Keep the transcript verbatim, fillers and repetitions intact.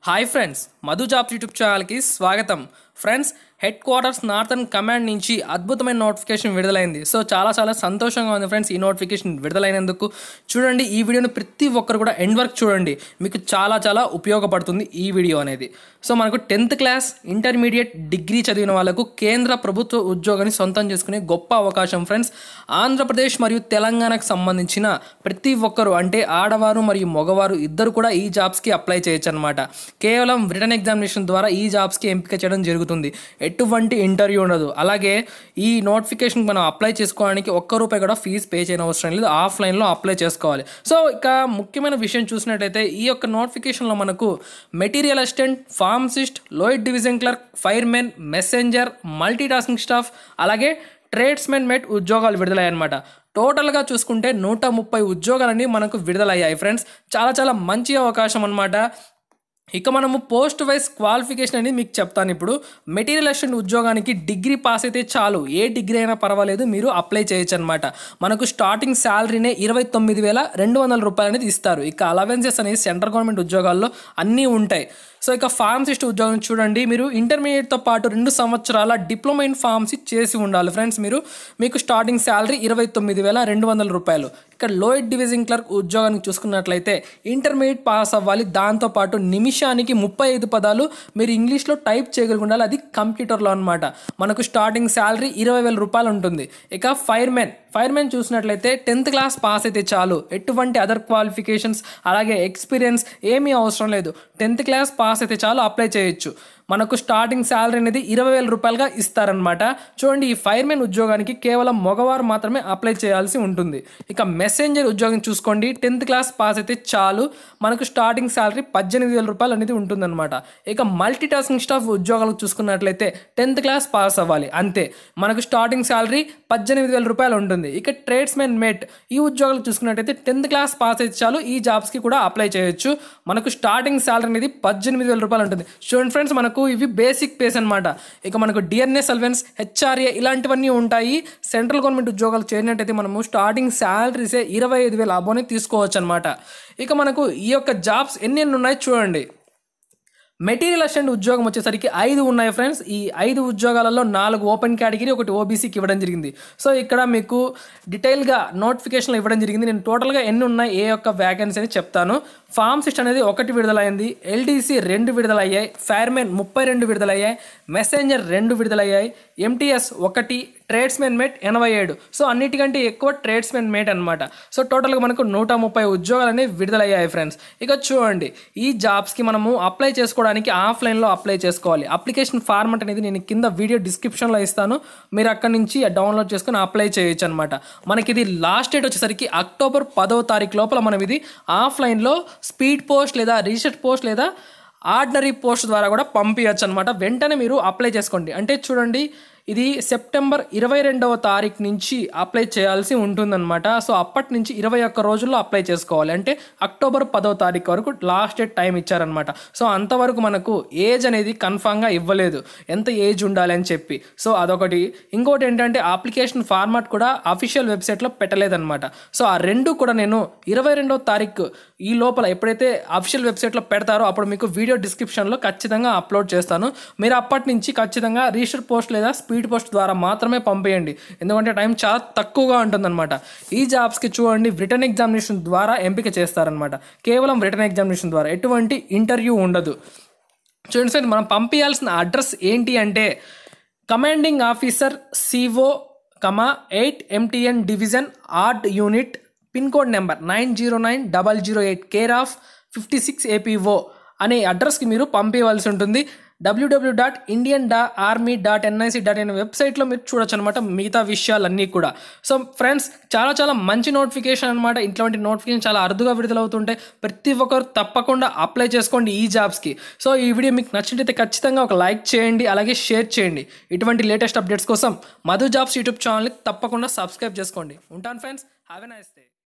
Hi friends, Madhu jobs YouTube ఛానల్కి స్వాగతం. Friends, head quarters northern command నుంచి అద్భుతమైన నోటిఫికేషన్ విడుదలైంది. సో చాలా చాలా సంతోషంగా ఉంది ఫ్రెండ్స్ ఈ నోటిఫికేషన్ విడుదలైనందుకు. చూడండి, ఈ వీడియోని ప్రతి ఒక్కరు కూడా ఎండ్ వరకు చూడండి, మీకు చాలా చాలా ఉపయోగపడుతుంది ఈ వీడియో అనేది. సో మనకు టెన్త్ క్లాస్, ఇంటర్మీడియట్, డిగ్రీ చదివిన వాళ్ళకు కేంద్ర ప్రభుత్వ ఉద్యోగాన్ని సొంతం చేసుకునే గొప్ప అవకాశం ఫ్రెండ్స్. ఆంధ్రప్రదేశ్ మరియు తెలంగాణకు సంబంధించిన ప్రతి ఒక్కరు, అంటే ఆడవారు మరియు మగవారు ఇద్దరు కూడా ఈ జాబ్స్కి అప్లై చేయొచ్చు అనమాట. కేవలం రిటర్న్ ఎగ్జామినేషన్ ద్వారా ఈ జాబ్స్కి ఎంపిక చేయడం జరుగుతుంది. ఎటువంటి ఇంటర్వ్యూ ఉండదు. అలాగే ఈ నోటిఫికేషన్ మనం అప్లై చేసుకోవడానికి ఒక్క రూపాయి కూడా ఫీజు పే చేయని అవసరం లేదు. ఆఫ్లైన్లో అప్లై చేసుకోవాలి. సో ఇక ముఖ్యమైన విషయం చూసినట్టయితే ఈ యొక్క నోటిఫికేషన్లో మనకు material assistant, pharmacist, lower division clerk, firemen, messenger, multi tasking staff, అలాగే ట్రేడ్స్మెన్ మెట్ ఉద్యోగాలు విడుదలయ్యాయన్నమాట. టోటల్గా చూసుకుంటే నూట ముప్పై ఉద్యోగాలన్నీ మనకు విడుదలయ్యాయి ఫ్రెండ్స్. చాలా చాలా మంచి అవకాశం అనమాట. ఇక మనము పోస్ట్ వైజ్ క్వాలిఫికేషన్ అనేది మీకు చెప్తాను. ఇప్పుడు మెటీరియల్ అసిస్టెంట్ ఉద్యోగానికి డిగ్రీ పాస్ అయితే చాలు, ఏ డిగ్రీ అయినా పర్వాలేదు, మీరు అప్లై చేయొచ్చు అనమాట. మనకు స్టార్టింగ్ శాలరీనే ఇరవై తొమ్మిది వేల రెండు వందల రూపాయలు అనేది ఇస్తారు. ఇక అలవెన్సెస్ అనేది సెంట్రల్ గవర్నమెంట్ ఉద్యోగాల్లో అన్నీ ఉంటాయి. సో ఇక ఫార్మసిస్ట్ ఉద్యోగం చూడండి, మీరు ఇంటర్మీడియట్తో పాటు రెండు సంవత్సరాల డిప్లొమా ఇన్ ఫార్మసీ చేసి ఉండాలి ఫ్రెండ్స్. మీరు మీకు స్టార్టింగ్ శాలరీ ఇరవై తొమ్మిది వేల రెండు వందల రూపాయలు. ఇక్కడ లోయర్ డివిజన్ క్లర్క్ ఉద్యోగానికి చూసుకున్నట్లయితే ఇంటర్మీడియట్ పాస్ అవ్వాలి. దాంతోపాటు నిమిషానికి ముప్పై ఐదు పదాలు మీరు ఇంగ్లీష్లో టైప్ చేయగలిగి ఉండాలి. అది కంప్యూటర్లో అనమాట. మనకు స్టార్టింగ్ శాలరీ ఇరవై వేల రూపాయలు ఉంటుంది. ఇక ఫైర్మెన్ ఫైర్మెన్ చూసినట్లయితే టెన్త్ క్లాస్ పాస్ అయితే చాలు, ఎటువంటి అదర్ క్వాలిఫికేషన్స్ అలాగే ఎక్స్పీరియన్స్ ఏమీ అవసరం లేదు. టెన్త్ క్లాస్ పాస్ అయితే చాలు, అప్లై చేయొచ్చు. మనకు స్టార్టింగ్ శాలరీ అనేది ఇరవై వేల రూపాయలుగా ఇస్తారనమాట. చూడండి, ఈ ఫైర్మెన్ ఉద్యోగానికి కేవలం మగవారు మాత్రమే అప్లై చేయాల్సి ఉంటుంది. ఇక మెసెంజర్ ఉద్యోగం చూసుకోండి, టెన్త్ క్లాస్ పాస్ అయితే చాలు, మనకు స్టార్టింగ్ శాలరీ పద్దెనిమిది వేల రూపాయలు అనేది ఉంటుందన్నమాట. ఇక మల్టీ టాస్కింగ్ స్టాఫ్ ఉద్యోగాలు చూసుకున్నట్లయితే టెన్త్ క్లాస్ పాస్ అవ్వాలి, అంతే, మనకు స్టార్టింగ్ శాలరీ పద్దెనిమిది వేల రూపాయలు ఉంటుంది. ఇక ట్రేడ్స్మెన్ మేట్ ఈ ఉద్యోగాలు చూసుకున్నట్లయితే టెన్త్ క్లాస్ పాస్ అయితే చాలు, ఈ జాబ్స్కి కూడా అప్లై చేయొచ్చు. మనకు స్టార్టింగ్ శాలరీ అనేది పద్దెనిమిది వేల రూపాయలు ఉంటుంది. చూడండి ఫ్రెండ్స్, మనకు ఇవి బేసిక్ పేస్ అనమాట. ఇక మనకు డిఎన్ఎస్ అలవెన్స్, హెచ్ఆర్ఏ ఇలాంటివన్నీ ఉంటాయి. సెంట్రల్ గవర్నమెంట్ ఉద్యోగాలు చేరినట్టయితే మనము స్టార్టింగ్ శాలరీసే ఇరవై ఐదు వేల అబోనే తీసుకోవచ్చు అనమాట. ఇక మనకు ఈ యొక్క జాబ్స్ ఎన్ని ఎన్ని ఉన్నాయి చూడండి. మెటీరియల్ అసిస్టెంట్ ఉద్యోగం వచ్చేసరికి ఐదు ఉన్నాయి ఫ్రెండ్స్. ఈ ఐదు ఉద్యోగాలలో నాలుగు ఓపెన్ కేటగిరీ, ఒకటి ఓబీసీకి ఇవ్వడం జరిగింది. సో ఇక్కడ మీకు డీటెయిల్గా నోటిఫికేషన్లు ఇవ్వడం జరిగింది. నేను టోటల్గా ఎన్ని ఉన్నాయి, ఏ యొక్క వ్యాకెన్సీ అని చెప్తాను. ఫార్మసిస్ట్ అనేది ఒకటి విడుదలైంది, ఎల్డీసీ రెండు విడుదలయ్యాయి, ఫైర్మెన్ ముప్పై రెండు విడుదలయ్యాయి, మెసెంజర్ రెండు విడుదలయ్యాయి, ఎంటీఎస్ ఒకటి, ట్రేడ్స్మెన్ మేట్ ఎనభై ఏడు. సో అన్నిటికంటే ఎక్కువ ట్రేడ్స్మెన్ మేట్ అనమాట. సో టోటల్గా మనకు నూట ముప్పై ఉద్యోగాలు అనేవి విడుదలయ్యాయి ఫ్రెండ్స్. ఇక చూడండి, ఈ జాబ్స్కి మనము అప్లై చేసుకోవడానికి ఆఫ్లైన్లో అప్లై చేసుకోవాలి. అప్లికేషన్ ఫార్మాట్ అనేది నేను కింద వీడియో డిస్క్రిప్షన్లో ఇస్తాను, మీరు అక్కడి నుంచి డౌన్లోడ్ చేసుకొని అప్లై చేయొచ్చు అనమాట. మనకి ఇది లాస్ట్ డేట్ వచ్చేసరికి అక్టోబర్ పదవ తారీఖు లోపల మనం ఇది ఆఫ్లైన్లో స్పీడ్ పోస్ట్ లేదా రీసెర్చ్ పోస్ట్ లేదా ఆర్డినరీ పోస్ట్ ద్వారా కూడా పంపించచ్చు అనమాట. వెంటనే మీరు అప్లై చేసుకోండి. అంటే చూడండి, ఇది సెప్టెంబర్ ఇరవై రెండవ తారీఖు నుంచి అప్లై చేయాల్సి ఉంటుందన్నమాట. సో అప్పటి నుంచి ఇరవై ఒక్క రోజుల్లో అప్లై చేసుకోవాలి. అంటే అక్టోబర్ పదవ తారీఖు వరకు లాస్ట్ డేట్ టైం ఇచ్చారనమాట. సో అంతవరకు మనకు ఏజ్ అనేది కన్ఫామ్గా ఇవ్వలేదు, ఎంత ఏజ్ ఉండాలి అని చెప్పి. సో అదొకటి. ఇంకోటి ఏంటంటే అప్లికేషన్ ఫార్మాట్ కూడా అఫీషియల్ వెబ్సైట్లో పెట్టలేదన్నమాట. సో ఆ రెండు కూడా నేను ఇరవై రెండవ తారీఖు ఈ లోపల ఎప్పుడైతే అఫీషియల్ వెబ్సైట్లో పెడతారో అప్పుడు మీకు వీడియో డిస్క్రిప్షన్లో ఖచ్చితంగా అప్లోడ్ చేస్తాను. మీరు అప్పటి నుంచి ఖచ్చితంగా రిజిస్టర్ పోస్ట్ లేదా స్పీడ్ పోస్ట్ ద్వారా మాత్రమే పంపేయండి, ఎందుకంటే టైం చాలా తక్కువగా ఉంటుందన్నమాట. ఈ జాబ్స్కి చూడండి, రిటర్న్ ఎగ్జామినేషన్ ద్వారా ఎంపిక చేస్తారనమాట. కేవలం రిటర్న్ ఎగ్జామినేషన్ ద్వారా, ఎటువంటి ఇంటర్వ్యూ ఉండదు. చూడండి సార్, మనం పంపించాల్సిన అడ్రస్ ఏంటి అంటే commanding officer CO comma eight MTN division ord unit, pin code number nine zero nine double zero eight, care of fifty six APO అనే అడ్రస్కి మీరు పంపించవలసి ఉంటుంది. డబ్ల్యూడబ్ల్యూ డాట్ ఇండియన్ డా army dot NIC dot in వెబ్సైట్లో మీరు చూడొచ్చు అనమాట మిగతా విషయాలన్నీ కూడా. సో ఫ్రెండ్స్, చాలా చాలా మంచి నోటిఫికేషన్ అనమాట. ఇట్లాంటి నోటిఫికేషన్ చాలా అరుదుగా విడుదలవుతుంటాయి. ప్రతి ఒక్కరు తప్పకుండా అప్లై చేసుకోండి ఈ జాబ్స్కి. సో ఈ వీడియో మీకు నచ్చినట్లయితే ఖచ్చితంగా ఒక లైక్ చేయండి, అలాగే షేర్ చేయండి. ఇటువంటి లేటెస్ట్ అప్డేట్స్ కోసం మధు జాబ్స్ యూట్యూబ్ ఛానల్ని తప్పకుండా సబ్స్క్రైబ్ చేసుకోండి. ఉంటాను friends, have a nice day.